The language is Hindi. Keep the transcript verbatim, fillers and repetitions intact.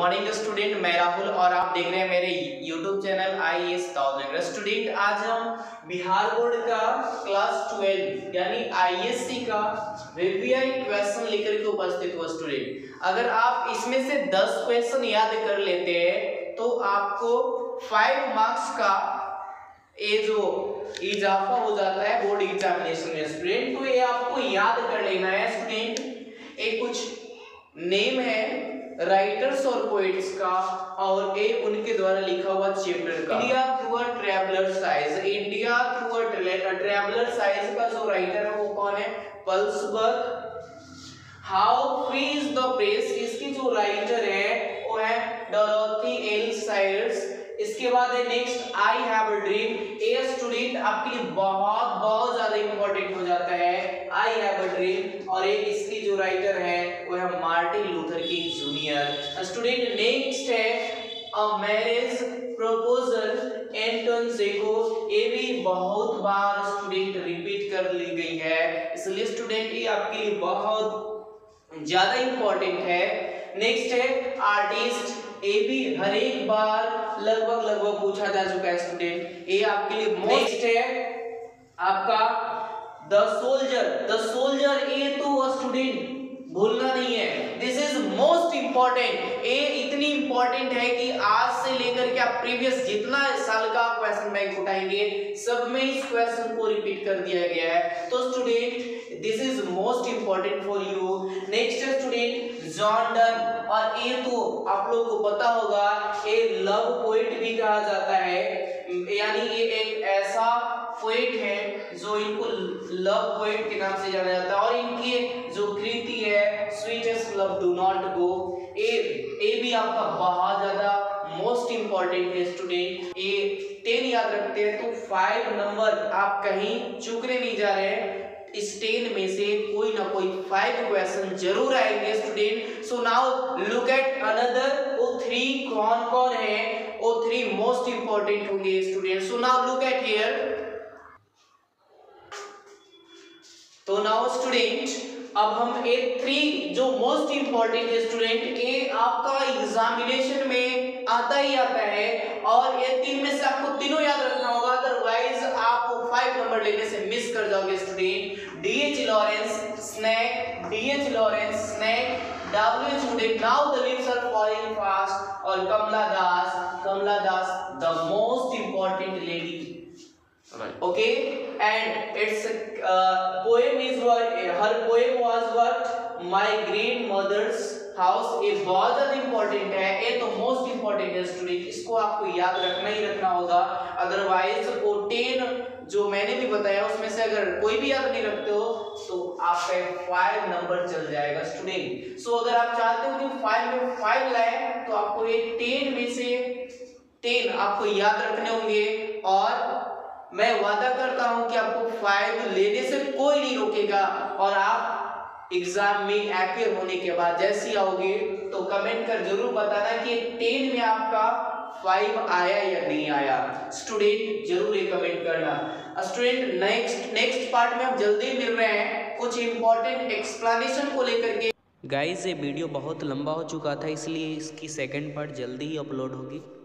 मॉर्निंग स्टूडेंट, मैं राहुल और आप देख रहे हैं मेरे YouTube channel I S thousand student. आज हम बिहार बोर्ड का क्लास ट्वेल्व यानी आई एस सी का वीवीआई क्वेश्चन लेकर के उपस्थित हुआ स्टूडेंट। अगर आप इसमें से दस क्वेश्चन याद कर लेते हैं तो आपको फाइव मार्क्स का ये जो इजाफा हो जाता है बोर्ड एग्जामिनेशन में स्टूडेंट। तो ये आपको याद कर लेना है स्टूडेंट। एक कुछ नेम है राइटर्स और पोइट्स का और एक उनके द्वारा लिखा हुआ चैप्टर का। India through a traveller's eyes, India through a traveller's eyes का जो राइटर है वो कौन है? Pearl S Buck. How free is the press, इसकी जो राइटर है वो है डोरोथी एल सायर्स। इसके बाद है next I have a dream. ए स्टूडेंट आपके लिए बहुत बहुत ज्यादा इंपॉर्टेंट हो जाता है आई हैव अ ड्रीम। और एक इसकी जो राइटर है वो है Martin Luther King junior. Student next है a marriage proposal Anton Chekhov. ये भी बहुत बार स्टूडेंट रिपीट कर ली गई है, इसलिए स्टूडेंट ये आपके लिए बहुत ज्यादा इंपॉर्टेंट है। नेक्स्ट है आर्टिस्ट। ये भी हर एक बार लगभग लगभग पूछा जा चुका है स्टूडेंट, ये आपके लिए। नेक्स्ट है आपका द सोल्जर। द सोल्जर ये तो स्टूडेंट भूलना नहीं है, दिस इज मोस्ट इंपॉर्टेंट। ये इतनी इंपॉर्टेंट है कि आज से लेकर के आप प्रीवियस जितना साल का क्वेश्चन बैंक उठाएंगे सब में इस क्वेश्चन को रिपीट कर दिया गया है। तो student this is most important for you. Next है स्टूडेंट जॉन डन। और ये तो आप लोग को पता होगा ये लव पोएट भी कहा जाता है, यानी ये एक ऐसा पोएट है जो इनको लव पोएट के नाम से जाना जाता है। और इनकी जो कृति है sweetest love do not go, ये ये भी आपका बहुत ज्यादा मोस्ट इंपॉर्टेंट है स्टूडेंट। ये टेन याद रखते हैं तो फाइव नंबर आप कहीं चूकने नहीं जा रहे हैं। इस टेन में से कोई ना कोई फाइव क्वेश्चन जरूर आएंगे student. So now look at another O three कौन कौन है, ओ थ्री मोस्ट इंपॉर्टेंट होंगे student. So now look at here. तो नाउ स्टूडेंट अब हम ए थ्री जो मोस्ट इंपॉर्टेंट है स्टूडेंट, ये आपका एग्जामिनेशन में आता ही आता है और ये तीन में से आपको तीनों याद रखना होगा, अदरवाइज आप फाइव नंबर लेने से मिस कर जाओगे student. DH Lawrence snake, DH Lawrence snake, WH Wood now the leaves are falling fast, और Kamala Das, Kamala Das the most important lady. Right. Okay, and its uh, poem is what her poem was what my grandmother's house। ये बहुत ज्यादा इंपॉर्टेंट है, ये तो मोस्ट इंपॉर्टेंट है स्टूडेंट, इसको आपको याद रखना ही रखना होगा। अदरवाइज वो टेन जो मैंने भी बताया उसमें से अगर कोई भी याद नहीं रखते हो तो आपका फाइव नंबर चल जाएगा स्टूडेंट। सो so, अगर आप चाहते हो कि फाइव में फाइव लाए तो आपको ये टेन में से टेन आपको याद रखने होंगे। और मैं वादा करता हूं कि आपको फाइव लेने से कोई नहीं रोकेगा। और आप एग्जाम में अपीयर होने के बाद जैसे ही आओगे तो कमेंट कर जरूर बताना कि टेन में आपका फाइव आया या नहीं आया स्टूडेंट, जरूर ये कमेंट करना स्टूडेंट। नेक्स्ट नेक्स्ट पार्ट में हम जल्दी मिल रहे हैं कुछ इंपॉर्टेंट एक्सप्लेनेशन को लेकर के। गाइस ये वीडियो बहुत लंबा हो चुका था इसलिए इसकी सेकंड पार्ट जल्दी ही अपलोड होगी।